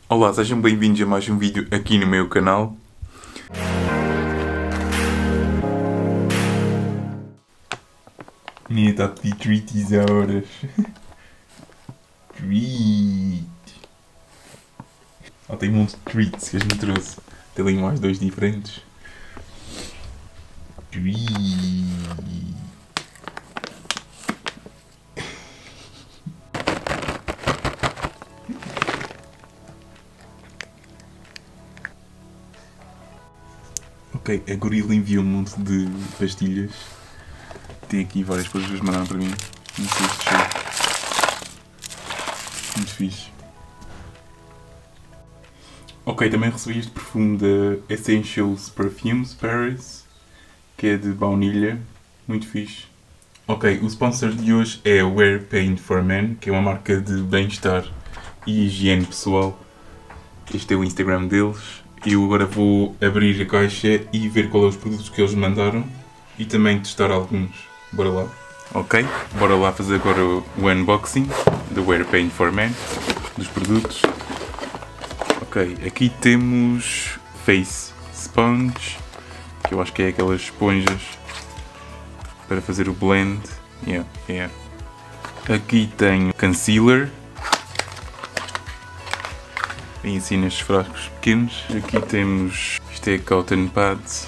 Olá, sejam bem-vindos a mais um vídeo aqui no meu canal. Menina está a pedir treaties a horas. Treat. Ela tem um monte de treats que a gente trouxe. Tem ali mais dois diferentes. Treat. Ok, a gorila enviou um monte de pastilhas. Tem aqui várias coisas que eles mandaram para mim. Não sei se chega. Muito fixe. Ok, também recebi este perfume da Essentials Perfumes Paris, que é de baunilha. Muito fixe. Ok, o sponsor de hoje é Wear Paint for Men, que é uma marca de bem-estar e higiene pessoal. Este é o Instagram deles. Eu agora vou abrir a caixa e ver qual é os produtos que eles mandaram e também testar alguns. Bora lá. Ok, bora lá fazer agora o unboxing do Wear Paint for Men, dos produtos. Ok, aqui temos Face Sponge, que eu acho que é aquelas esponjas para fazer o blend. Aqui tenho Concealer. Vem assim nestes frascos pequenos. Aqui temos, isto é Cotton Pads.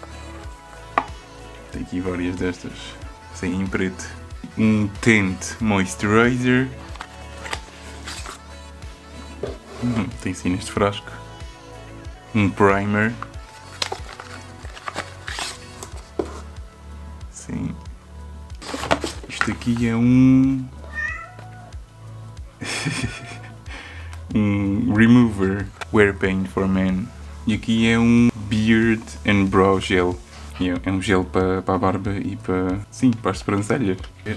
Tem aqui várias destas, assim em preto. Um Tint Moisturizer. Tem assim neste frasco. Um Primer. Sim. Isto aqui é um Remover Wear Paint for Men. E aqui é um Beard and Brow Gel. É um gel para a barba e para, sim, para as sobrancelhas. É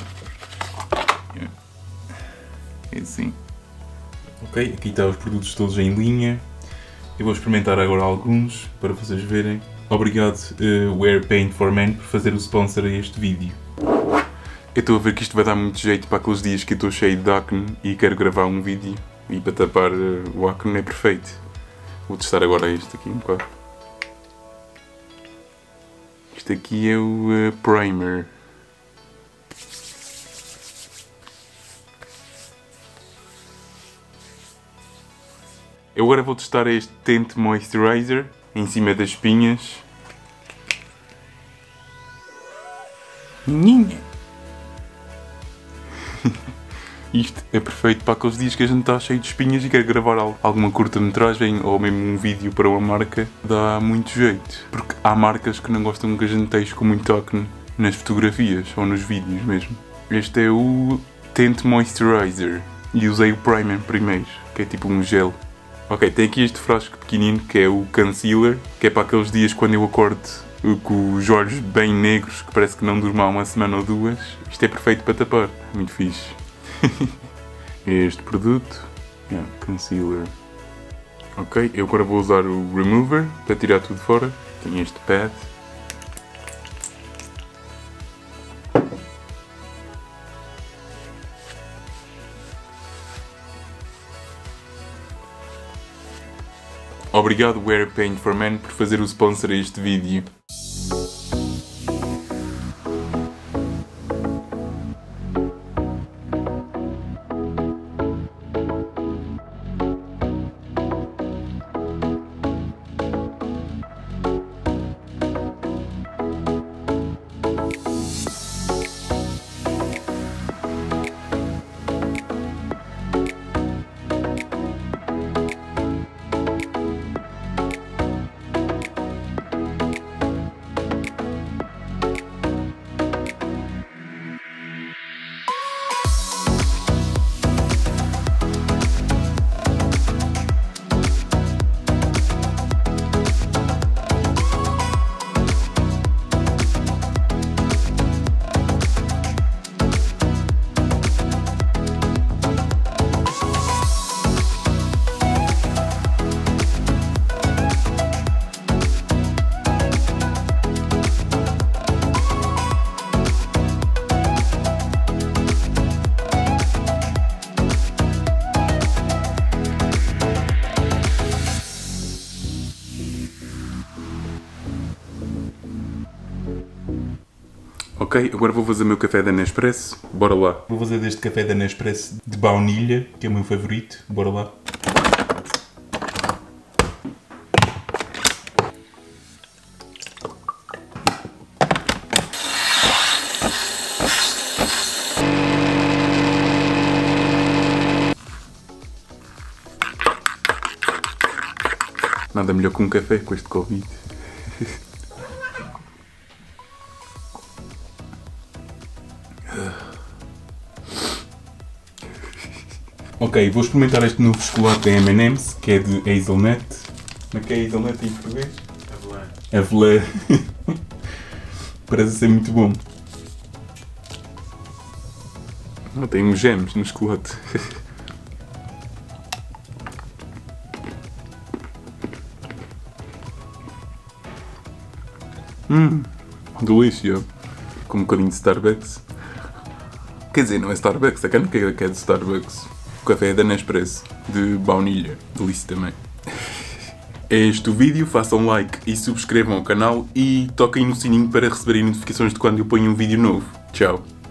assim. Ok, aqui estão os produtos todos em linha. Eu vou experimentar agora alguns para vocês verem. Obrigado Wear Paint for Men por fazer o sponsor a este vídeo. Eu estou a ver que isto vai dar muito jeito para aqueles dias que eu estou cheio de acne e quero gravar um vídeo. E para tapar o acne é perfeito. Vou testar agora este aqui um bocado. Este aqui é o Primer. Eu agora vou testar este Tint Moisturizer em cima das espinhas. Ninha! Isto é perfeito para aqueles dias que a gente está cheio de espinhas e quer gravar alguma curta-metragem ou mesmo um vídeo para uma marca. Dá muito jeito. Porque há marcas que não gostam que a gente esteja com muito acne nas fotografias ou nos vídeos mesmo. Este é o Tint Moisturizer. E usei o Primer primeiro, que é tipo um gel. Ok, tem aqui este frasco pequenino que é o Concealer, que é para aqueles dias quando eu acordo com os olhos bem negros, que parece que não durmo há uma semana ou duas. Isto é perfeito para tapar. Muito fixe. Este produto, Concealer. Ok, eu agora vou usar o Remover para tirar tudo fora. Tenho este pad. Obrigado Wear Paint for Men por fazer o sponsor a este vídeo. Ok, agora vou fazer o meu café da Nespresso. Bora lá. Vou fazer deste café da Nespresso de baunilha, que é o meu favorito. Bora lá. Nada melhor que um café com este Covid. Ok, vou experimentar este novo chocolate da M&M's, que é de hazelnut. Como é que é hazelnut em português? Avelã. Parece ser muito bom. Tem uns gems no chocolate. Delícia. Com um bocadinho de Starbucks. Quer dizer, não é Starbucks, a cana que é de Starbucks. O café é da Nespresso, de baunilha. Delícia também. É este o vídeo, façam like e subscrevam o canal e toquem no sininho para receberem notificações de quando eu ponho um vídeo novo. Tchau.